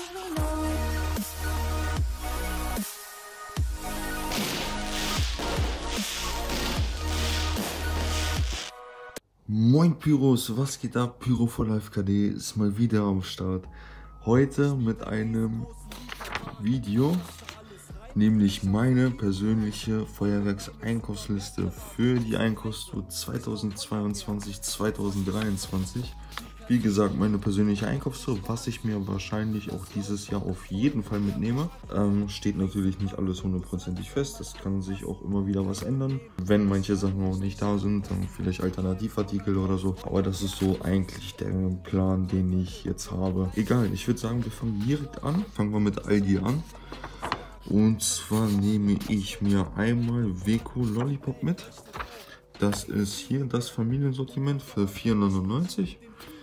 Moin Pyros, was geht ab? Pyro for Life KD ist mal wieder am Start. Heute mit einem Video, nämlich meine persönliche Feuerwerkseinkaufsliste für die Einkaufstour 2022-2023. Wie gesagt, meine persönliche Einkaufstour, was ich mir wahrscheinlich auch dieses Jahr auf jeden Fall mitnehme. Steht natürlich nicht alles hundertprozentig fest, das kann sich auch immer wieder was ändern. Wenn manche Sachen auch nicht da sind, dann vielleicht Alternativartikel oder so. Aber das ist so eigentlich der Plan, den ich jetzt habe. Egal, ich würde sagen, wir fangen direkt an. Fangen wir mit Aldi an. Und zwar nehme ich mir einmal Weco Lollipop mit. Das ist hier das Familiensortiment für 4,99 €.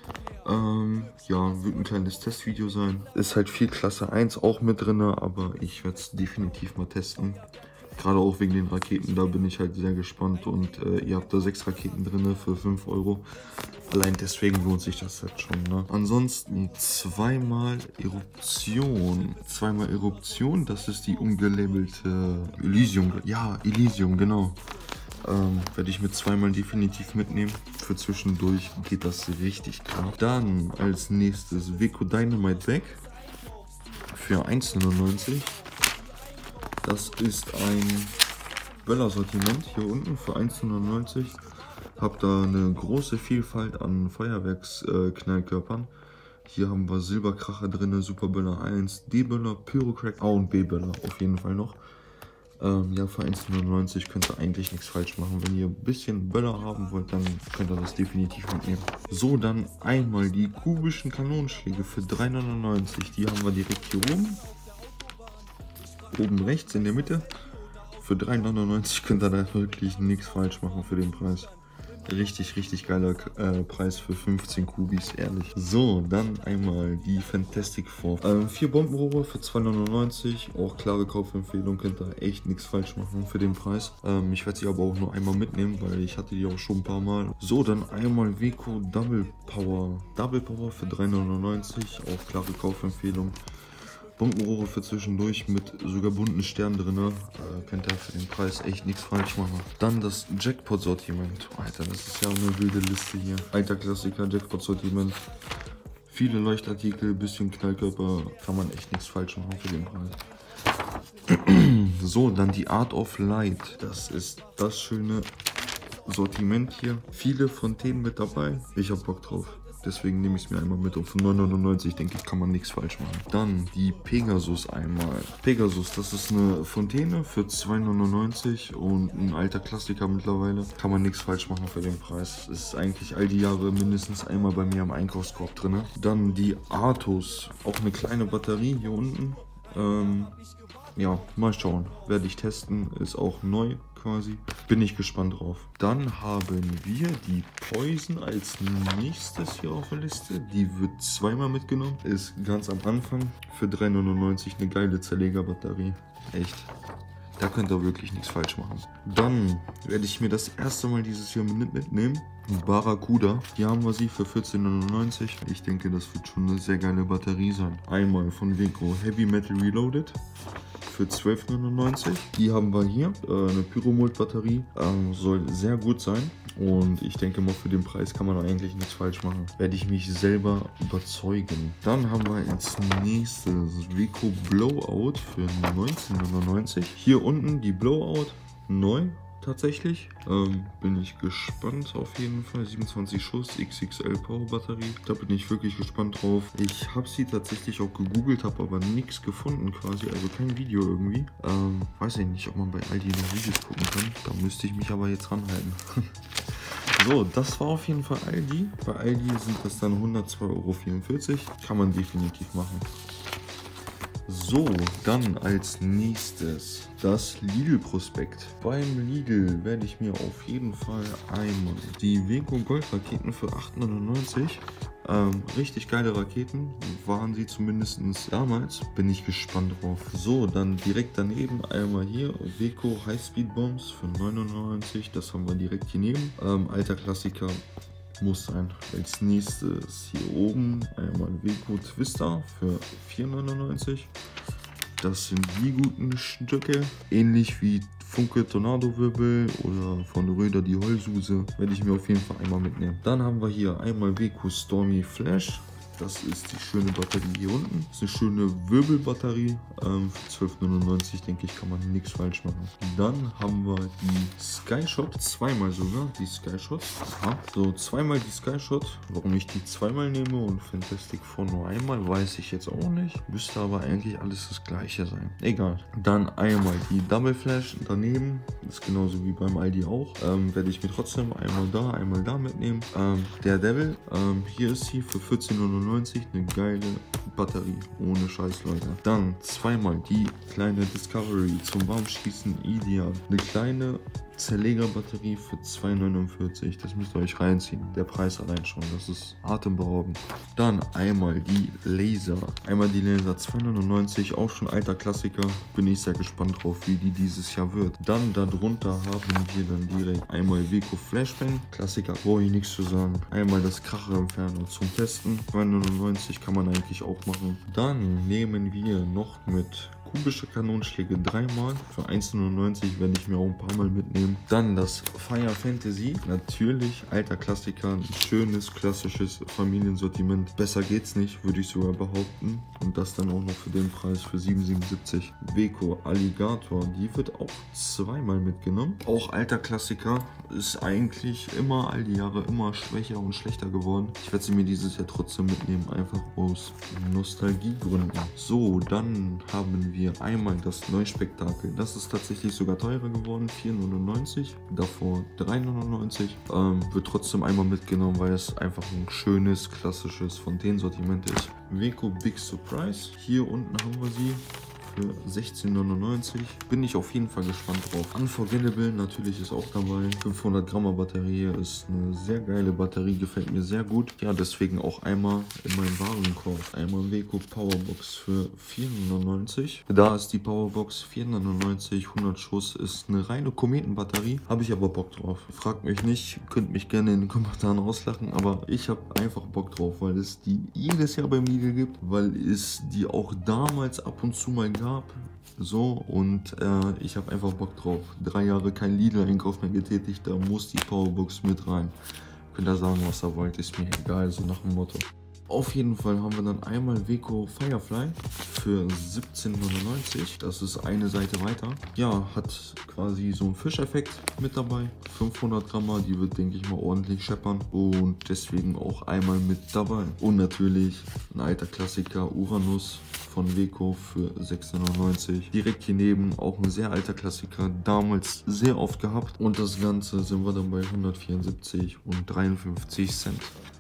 Ja, wird ein kleines Testvideo sein. Ist halt viel Klasse 1 auch mit drin, aber ich werde es definitiv mal testen. Gerade auch wegen den Raketen, da bin ich halt sehr gespannt. Und ihr habt da 6 Raketen drin für 5 €. Allein deswegen lohnt sich das jetzt schon, ne? Ansonsten zweimal Eruption. Zweimal Eruption, das ist die umgelabelte Elysium. Ja, Elysium, genau. Werde ich mit zweimal definitiv mitnehmen. Für zwischendurch geht das richtig klar. Dann als nächstes Weco Dynamite Bag für 1,99 €. Das ist ein Böller-Sortiment hier unten für 1,99 €. Hab da eine große Vielfalt an Feuerwerksknallkörpern. Hier haben wir Silberkracher drin, Superböller 1, D-Böller, Pyrocrack, A und B-Böller auf jeden Fall noch. Ja, für 1,99 € könnt ihr eigentlich nichts falsch machen. Wenn ihr ein bisschen Böller haben wollt, dann könnt ihr das definitiv mitnehmen. So, dann einmal die kubischen Kanonenschläge für 3,99 €. Die haben wir direkt hier oben. Oben rechts in der Mitte. Für 3,99 € könnt ihr da wirklich nichts falsch machen für den Preis. Richtig, richtig geiler Preis für 15 Kubis, ehrlich. So, dann einmal die Fantastic Four. 4 Bombenrohre für 2,99 €. Auch klare Kaufempfehlung, könnt ihr echt nichts falsch machen für den Preis. Ich werde sie aber auch nur einmal mitnehmen, weil ich hatte die auch schon ein paar Mal. So, dann einmal Weco Double Power. Double Power für 3,99 €. Auch klare Kaufempfehlung. Bombenrohre für zwischendurch mit sogar bunten Sternen drin. Könnt ihr für den Preis echt nichts falsch machen. Dann das Jackpot-Sortiment. Alter, das ist ja eine wilde Liste hier. Alter Klassiker, Jackpot-Sortiment. Viele Leuchtartikel, bisschen Knallkörper. Kann man echt nichts falsch machen für den Preis. So, dann die Art of Light. Das ist das schöne Sortiment hier. Viele Fontänen mit dabei. Ich hab Bock drauf. Deswegen nehme ich es mir einmal mit. Und für 9,99 € denke ich, kann man nichts falsch machen. Dann die Pegasus einmal. Pegasus, das ist eine Fontäne für 2,99 € und ein alter Klassiker mittlerweile. Kann man nichts falsch machen für den Preis. Ist eigentlich all die Jahre mindestens einmal bei mir am Einkaufskorb drin. Dann die Artus. Auch eine kleine Batterie hier unten. Ja, mal schauen. Werde ich testen. Ist auch neu quasi. Bin ich gespannt drauf. Dann haben wir die Poison als nächstes hier auf der Liste. Die wird zweimal mitgenommen. Ist ganz am Anfang. Für 3,99 € eine geile Zerlegerbatterie. Echt. Da könnt ihr wirklich nichts falsch machen. Dann werde ich mir das erste Mal dieses Jahr mitnehmen. Barracuda. Hier haben wir sie für 14,99 €. Ich denke, das wird schon eine sehr geile Batterie sein. Einmal von Weco Heavy Metal Reloaded für 12,99 €. Die haben wir hier, eine Pyromold-Batterie, soll sehr gut sein und ich denke mal, für den Preis kann man eigentlich nichts falsch machen. Werde ich mich selber überzeugen. Dann haben wir als nächstes Weco Blowout für 19,99 €. Hier unten die Blowout, neu. Tatsächlich. Bin ich gespannt auf jeden Fall. 27 Schuss, XXL Power Batterie. Da bin ich wirklich gespannt drauf. Ich habe sie tatsächlich auch gegoogelt, habe aber nichts gefunden quasi. Also kein Video irgendwie. Weiß ich nicht, ob man bei Aldi noch Videos gucken kann. Da müsste ich mich aber jetzt ranhalten. So, das war auf jeden Fall Aldi. Bei Aldi sind das dann 102,44 €. Kann man definitiv machen. So, dann als nächstes das Lidl-Prospekt. Beim Lidl werde ich mir auf jeden Fall einmal die Weco Gold-Raketen für 8,99 €. Richtig geile Raketen, waren sie zumindest damals. Bin ich gespannt drauf. So, dann direkt daneben einmal hier Weco High-Speed Bombs für 99 €. Das haben wir direkt hier neben. Alter Klassiker. Muss sein. Als nächstes hier oben einmal Weco Twister für 4,99. Das sind die guten Stücke. Ähnlich wie Funke Tornado-Wirbel oder von Röder die Heulsuse. Werde ich mir auf jeden Fall einmal mitnehmen. Dann haben wir hier einmal Weco Stormy Flash. Das ist die schöne Batterie hier unten. Das ist eine schöne Wirbelbatterie. Für 12,99 denke ich, kann man nichts falsch machen. Dann haben wir die Skyshot. Zweimal sogar die Skyshot. Aha. So, zweimal die Skyshot. Warum ich die zweimal nehme und Fantastic Four nur einmal, weiß ich jetzt auch nicht. Müsste aber eigentlich alles das gleiche sein. Egal. Dann einmal die Double Flash daneben. Das ist genauso wie beim Aldi auch. Werde ich mir trotzdem einmal da mitnehmen. Der Devil. Hier ist sie für 14,99. Eine geile Batterie, ohne Scheiß, Leute. Dann zweimal die kleine Discovery zum Warmschießen ideal. Eine kleine Zerlegerbatterie für 2,49. Das müsst ihr euch reinziehen. Der Preis allein schon, das ist atemberaubend. Dann einmal die Laser. Einmal die Laser 2,99, auch schon alter Klassiker. Bin ich sehr gespannt drauf, wie die dieses Jahr wird. Dann darunter haben wir dann direkt einmal Weco Flashbang. Klassiker, brauche ich nichts zu sagen. Einmal das Kracherentferner zum Testen. 2,99 kann man eigentlich auch machen. Dann nehmen wir noch mit kubische Kanonenschläge dreimal. Für 1,99 werde ich mir auch ein paar Mal mitnehmen. Dann das Fire Fantasy. Natürlich, alter Klassiker. Ein schönes, klassisches Familiensortiment. Besser geht's nicht, würde ich sogar behaupten. Und das dann auch noch für den Preis für 7,77. Weco Alligator. Die wird auch zweimal mitgenommen. Auch alter Klassiker. Ist eigentlich immer all die Jahre immer schwächer und schlechter geworden. Ich werde sie mir dieses Jahr trotzdem mitnehmen. Einfach aus Nostalgiegründen. So, dann haben wir einmal das Neuspektakel. Das ist tatsächlich sogar teurer geworden, 4,99. Davor 3,99. Wird trotzdem einmal mitgenommen, weil es einfach ein schönes, klassisches Fontaine-Sortiment ist. Weco Big Surprise. Hier unten haben wir sie für 16,99. Bin ich auf jeden Fall gespannt drauf. Unforgettable natürlich ist auch dabei. 500 Gramm Batterie ist eine sehr geile Batterie, gefällt mir sehr gut. Ja, deswegen auch einmal in meinem Warenkorb. Einmal Weco Powerbox für 4,99. Da ist die Powerbox 4,99. 100 Schuss ist eine reine Kometenbatterie. Habe ich aber Bock drauf. Fragt mich nicht, könnt mich gerne in den Kommentaren auslachen, aber ich habe einfach Bock drauf, weil es die jedes Jahr beim Lidl gibt, weil es die auch damals ab und zu mal gab. So, und ich habe einfach Bock drauf. 3 Jahre kein Lidl-Einkauf mehr getätigt, da muss die Powerbox mit rein. Könnt ihr sagen, was ihr wollt, ist mir egal, so nach dem Motto. Auf jeden Fall haben wir dann einmal Weco Firefly für 17,99. Das ist eine Seite weiter. Ja, hat quasi so einen Fischeffekt mit dabei. 500 Gramm, die wird, denke ich mal, ordentlich scheppern. Und deswegen auch einmal mit dabei. Und natürlich ein alter Klassiker, Uranus von Weco für 16,99. Direkt hier neben auch ein sehr alter Klassiker, damals sehr oft gehabt. Und das Ganze sind wir dann bei 174 und 53 Cent.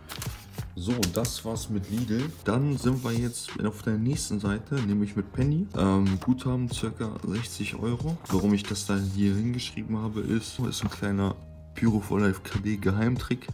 So, das war's mit Lidl. Dann sind wir jetzt auf der nächsten Seite, nämlich mit Penny. Guthaben ca. 60 Euro. Warum ich das da hier hingeschrieben habe, ist ein kleiner Pyro for Life KD Geheimtrick.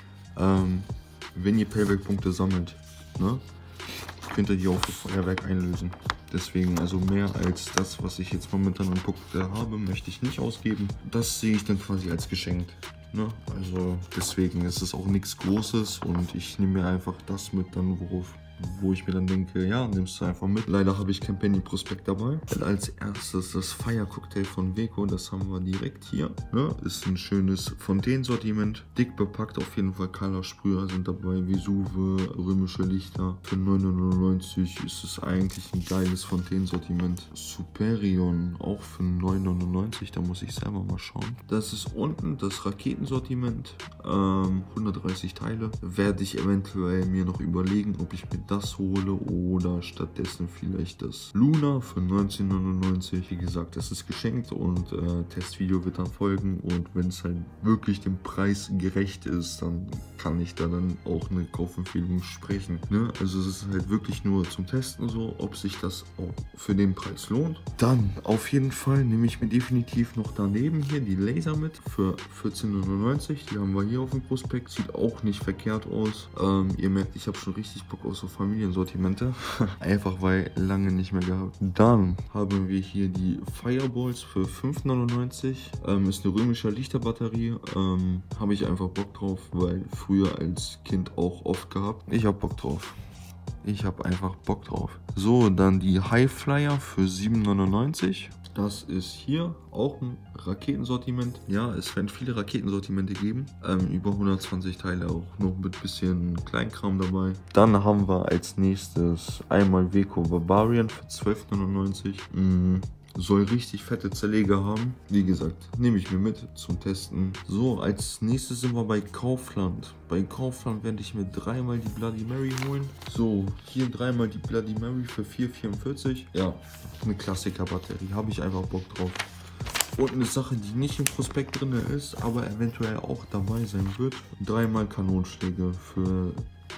Wenn ihr Payback-Punkte sammelt, ne, könnt ihr die auch für Feuerwerk einlösen. Deswegen, also mehr als das, was ich jetzt momentan an Punkte habe, möchte ich nicht ausgeben. Das sehe ich dann quasi als geschenkt. Ne? Also deswegen ist es auch nichts Großes und ich nehme mir einfach das mit, dann wo ich mir dann denke, ja, nimmst du einfach mit. Leider habe ich kein Penny-Prospekt dabei. Und als erstes das Fire Cocktail von Weco, das haben wir direkt hier. Ne? Ist ein schönes Fontaine-Sortiment. Dick bepackt, auf jeden Fall Color-Sprüher sind dabei, Vesuve, römische Lichter. Für 9,99 ist es eigentlich ein geiles Fontaine-Sortiment. Superion, auch für 9,99, da muss ich selber mal schauen. Das ist unten das Raketensortiment, 130 Teile. Werde ich eventuell mir noch überlegen, ob ich mir das hole oder stattdessen vielleicht das Luna für 19,99. Wie gesagt, das ist geschenkt und Testvideo wird dann folgen, und wenn es halt wirklich dem Preis gerecht ist, dann kann ich da dann auch eine Kaufempfehlung sprechen. Ne? Also es ist halt wirklich nur zum Testen so, ob sich das auch für den Preis lohnt. Dann auf jeden Fall nehme ich mir definitiv noch daneben hier die Laser mit für 14,99. Die haben wir hier auf dem Prospekt. Sieht auch nicht verkehrt aus. Ihr merkt, ich habe schon richtig Bock auf so Familiensortimente. Einfach weil lange nicht mehr gehabt. Dann haben wir hier die Fireballs für 5,99 €. Ist eine römische Lichterbatterie. Habe ich einfach Bock drauf, weil früher als Kind auch oft gehabt. Ich habe Bock drauf. Ich habe einfach Bock drauf. So, dann die Highflyer für 7,99 €. Das ist hier auch ein Raketensortiment. Ja, es werden viele Raketensortimente geben. Über 120 Teile auch noch mit bisschen Kleinkram dabei. Dann haben wir als nächstes einmal Weco Barbarian für 12,99 €. Soll richtig fette Zerleger haben. Wie gesagt, nehme ich mir mit zum Testen. So, als nächstes sind wir bei Kaufland. Bei Kaufland werde ich mir dreimal die Bloody Mary holen. So, hier dreimal die Bloody Mary für 4,44 €. Ja, eine Klassiker-Batterie. Habe ich einfach Bock drauf. Und eine Sache, die nicht im Prospekt drin ist, aber eventuell auch dabei sein wird. Dreimal Kanonschläge für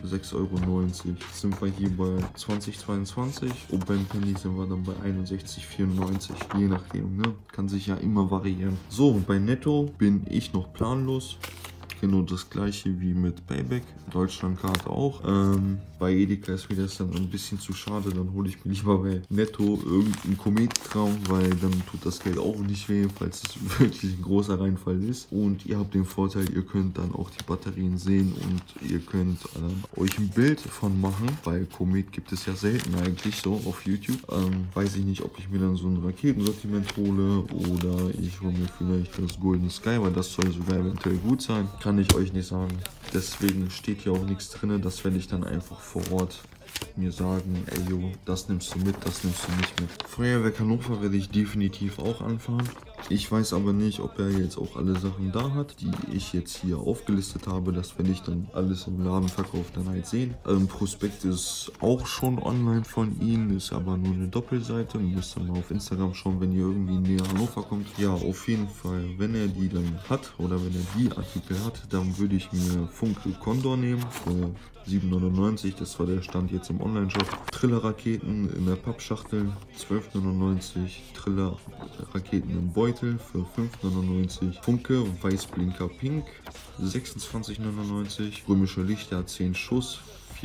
6,90 €. Sind wir hier bei 2022 und beim Penny sind wir dann bei 61,94 €. Je nachdem, ne? Kann sich ja immer variieren. So, bei Netto bin ich noch planlos. Genau das gleiche wie mit Payback. Deutschlandkarte auch. Bei Edeka ist mir das dann ein bisschen zu schade. Dann hole ich mir lieber bei Netto irgendeinen Kometkram, weil dann tut das Geld auch nicht weh, falls es wirklich ein großer Reinfall ist. Und ihr habt den Vorteil, ihr könnt dann auch die Batterien sehen und ihr könnt euch ein Bild davon machen, weil Komet gibt es ja selten eigentlich so auf YouTube. Weiß ich nicht, ob ich mir dann so ein Raketensortiment hole oder ich hole mir vielleicht das Golden Sky, weil das soll sogar eventuell gut sein. Kann ich euch nicht sagen. Deswegen steht hier auch nichts drin. Das werde ich dann einfach vor Ort mir sagen, ey yo, das nimmst du mit, das nimmst du nicht mit. Feuerwerk Hannover werde ich definitiv auch anfahren. Ich weiß aber nicht, ob er jetzt auch alle Sachen da hat, die ich jetzt hier aufgelistet habe. Das werde ich dann alles im Ladenverkauf dann halt sehen. Prospekt ist auch schon online von ihm, ist aber nur eine Doppelseite. Müsst ihr mal auf Instagram schauen, wenn ihr irgendwie näher Hannover kommt. Ja, auf jeden Fall, wenn er die dann hat oder wenn er die Artikel hat, dann würde ich mir Funke Condor nehmen für 7,99 €. Das war der Stand jetzt im Online-Shop. Triller-Raketen in der Pappschachtel 12,99 €. Triller-Raketen im Beutel für 5,99 €. Funke Weißblinker Pink 26,99 €. Römische Lichter 10 Schuss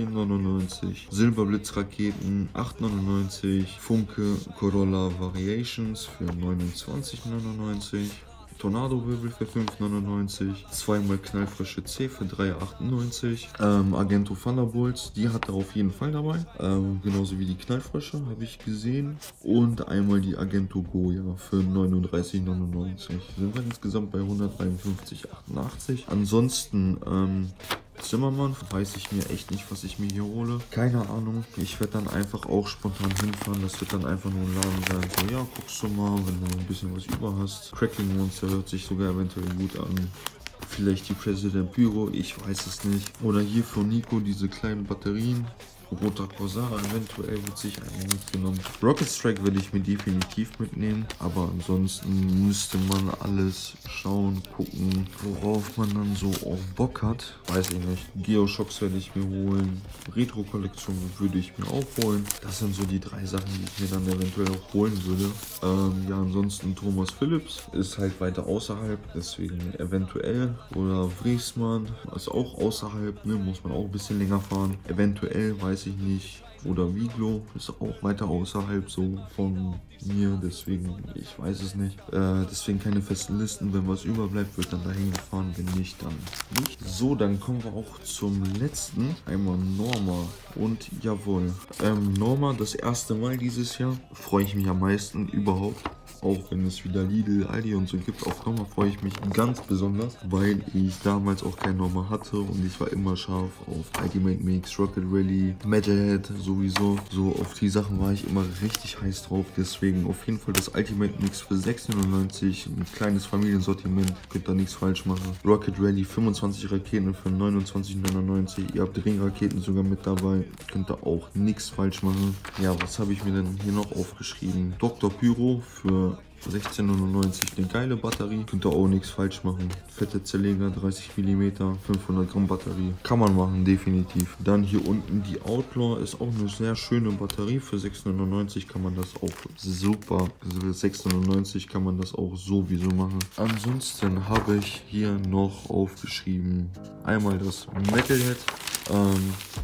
4,99 €. Silberblitzraketen 8,99 €. Funke Corolla Variations für 29,99 €. Tornado-Wirbel für 5,99 €. Zweimal knallfrische C für 3,98 €. Agento Thunderbolts, die hat er auf jeden Fall dabei. Genauso wie die knallfrische, habe ich gesehen. Und einmal die Agento Goya für 39,99 €. Sind wir insgesamt bei 153,88 €. Ansonsten, Zimmermann, weiß ich mir echt nicht, was ich mir hier hole. Keine Ahnung. Ich werde dann einfach auch spontan hinfahren. Das wird dann einfach nur ein Laden sein. So, ja, guckst du mal, wenn du ein bisschen was über hast. Cracking Monster hört sich sogar eventuell gut an. Vielleicht die President Pyro, ich weiß es nicht. Oder hier von Nico diese kleinen Batterien. Roter Corsair, eventuell wird sich eigentlich mitgenommen. Rocket Strike würde ich mir definitiv mitnehmen, aber ansonsten müsste man alles schauen, gucken, worauf man dann so auf Bock hat. Weiß ich nicht. Geoshocks werde ich mir holen. Retro-Kollektion würde ich mir auch holen. Das sind so die drei Sachen, die ich mir dann eventuell auch holen würde. Ja, ansonsten Thomas Phillips ist halt weiter außerhalb, deswegen eventuell. Oder Vriesmann ist auch außerhalb, ne, muss man auch ein bisschen länger fahren. Eventuell, weiß ich nicht. Oder Viglo ist auch weiter außerhalb so von mir, deswegen, ich weiß es nicht. Deswegen keine festen Listen. Wenn was überbleibt, wird dann dahin gefahren, wenn nicht, dann nicht. So, dann kommen wir auch zum letzten. Einmal Norma und jawohl. Norma, das erste Mal dieses Jahr. Freue ich mich am meisten überhaupt. Auch wenn es wieder Lidl, Aldi und so gibt, auf Norma freue ich mich ganz besonders, weil ich damals auch kein Norma hatte und ich war immer scharf auf Ultimate Mix, Rocket Rally, Metalhead sowieso. So auf die Sachen war ich immer richtig heiß drauf, deswegen auf jeden Fall das Ultimate Mix für 6,99 €, ein kleines Familiensortiment, könnt da nichts falsch machen. Rocket Rally 25 Raketen für 29,99 €, ihr habt Ringraketen sogar mit dabei, könnt da auch nichts falsch machen. Ja, was habe ich mir denn hier noch aufgeschrieben? Dr. Pyro für 16,99 € eine geile Batterie, könnt ihr auch nichts falsch machen. Fette Zerleger, 30 mm, 500 Gramm Batterie, kann man machen, definitiv. Dann hier unten die Outlaw, ist auch eine sehr schöne Batterie, für 6,99 € kann man das auch super, also für 6,99 € kann man das auch sowieso machen. Ansonsten habe ich hier noch aufgeschrieben, einmal das Metalhead,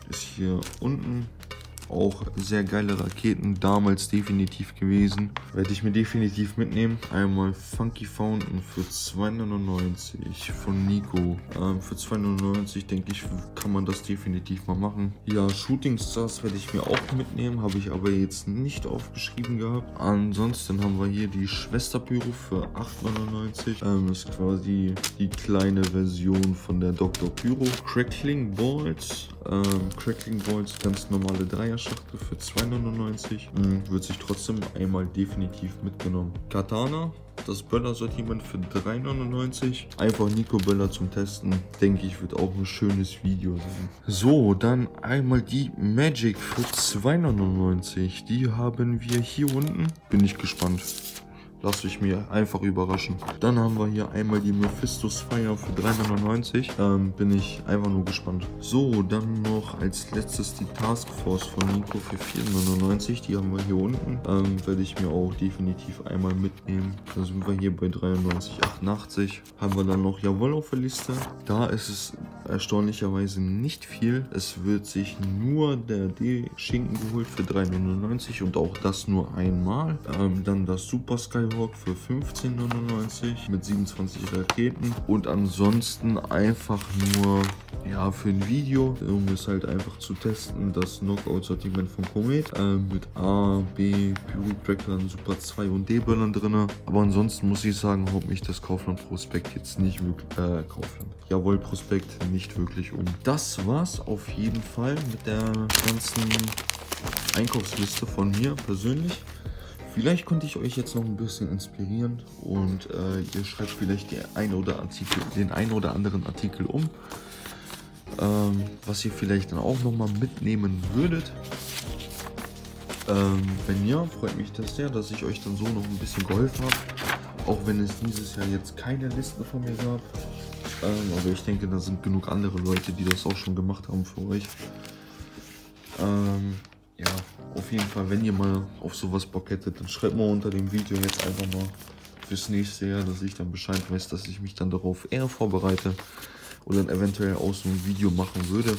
ist hier unten. Auch sehr geile Raketen, damals definitiv gewesen. Werde ich mir definitiv mitnehmen. Einmal Funky Fountain für 2,99 von Nico. Für 2,99 denke ich, kann man das definitiv mal machen. Ja, Shooting Stars werde ich mir auch mitnehmen, habe ich aber jetzt nicht aufgeschrieben gehabt. Ansonsten haben wir hier die Schwester-Pyro für 8,99. Ist quasi die kleine Version von der Dr. Pyro. Crackling Balls. Crackling Balls, ganz normale Dreier-Schachtel für 2,99. Wird sich trotzdem einmal definitiv mitgenommen. Katana, das Böller-Sortiment für 3,99. Einfach Nico Böller zum Testen. Denke ich, wird auch ein schönes Video sein. So, dann einmal die Magic für 2,99. Die haben wir hier unten. Bin ich gespannt. Lasse ich mir einfach überraschen. Dann haben wir hier einmal die Mephistos Fire für 3,99. Bin ich einfach nur gespannt. So, dann noch als letztes die Task Force von Nico für 4,99. Die haben wir hier unten. Werde ich mir auch definitiv einmal mitnehmen. Da sind wir hier bei 93,88. Haben wir dann noch Jawohl auf der Liste. Da ist es erstaunlicherweise nicht viel. Es wird sich nur der D-Schinken geholt für 3,99 und auch das nur einmal. Dann das Super Skyhawk für 15,99 mit 27 Raketen und ansonsten einfach nur ja für ein Video, um es halt einfach zu testen, das Knockout-Sortiment von Komet mit A, B, Pyro-Crackern, Super 2 und D-Böllern drin. Aber ansonsten muss ich sagen, haut mich das Kaufland-Prospekt jetzt nicht wirklich, Jawohl, Prospekt nicht wirklich um. Das war's auf jeden Fall mit der ganzen Einkaufsliste von mir persönlich. Vielleicht konnte ich euch jetzt noch ein bisschen inspirieren und ihr schreibt vielleicht den einen oder anderen Artikel um, was ihr vielleicht dann auch nochmal mitnehmen würdet. Wenn ja, freut mich das sehr, dass ich euch dann so noch ein bisschen geholfen habe, auch wenn es dieses Jahr jetzt keine Listen von mir gab. Aber ich denke, da sind genug andere Leute, die das auch schon gemacht haben für euch. Ja, auf jeden Fall, wenn ihr mal auf sowas Bock hättet, dann schreibt mal unter dem Video jetzt einfach mal fürs nächste Jahr, dass ich dann Bescheid weiß, dass ich mich dann darauf eher vorbereite oder dann eventuell auch so ein Video machen würde.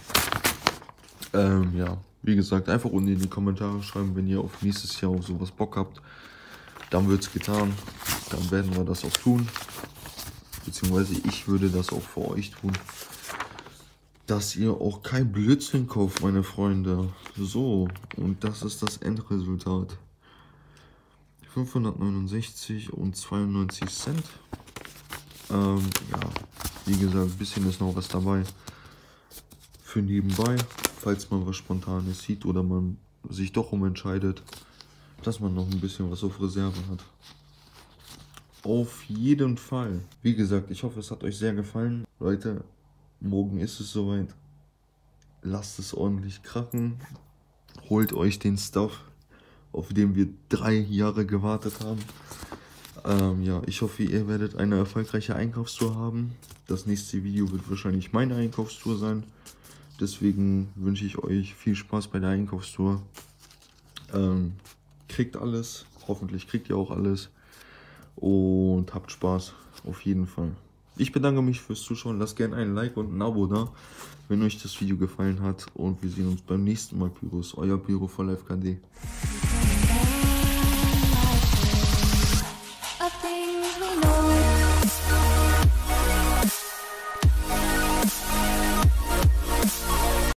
Ja, wie gesagt, einfach unten in die Kommentare schreiben, wenn ihr auf nächstes Jahr auf sowas Bock habt. Dann wird es getan, dann werden wir das auch tun. Beziehungsweise ich würde das auch für euch tun. Dass ihr auch kein Blödsinn kauft, meine Freunde. So, und das ist das Endresultat. 569 und 92 Cent. Ja, wie gesagt, ein bisschen ist noch was dabei. Für nebenbei, falls man was Spontanes sieht oder man sich doch umentscheidet, dass man noch ein bisschen was auf Reserve hat. Auf jeden Fall. Wie gesagt, ich hoffe, es hat euch sehr gefallen. Leute, morgen ist es soweit. Lasst es ordentlich krachen. Holt euch den Stuff, auf den wir 3 Jahre gewartet haben. Ja, ich hoffe, ihr werdet eine erfolgreiche Einkaufstour haben. Das nächste Video wird wahrscheinlich meine Einkaufstour sein. Deswegen wünsche ich euch viel Spaß bei der Einkaufstour. Kriegt alles. Hoffentlich kriegt ihr auch alles. Und habt Spaß. Auf jeden Fall. Ich bedanke mich fürs Zuschauen. Lasst gerne ein Like und ein Abo da, wenn euch das Video gefallen hat. Und wir sehen uns beim nächsten Mal, Pyros. Euer Pyro for Life KD.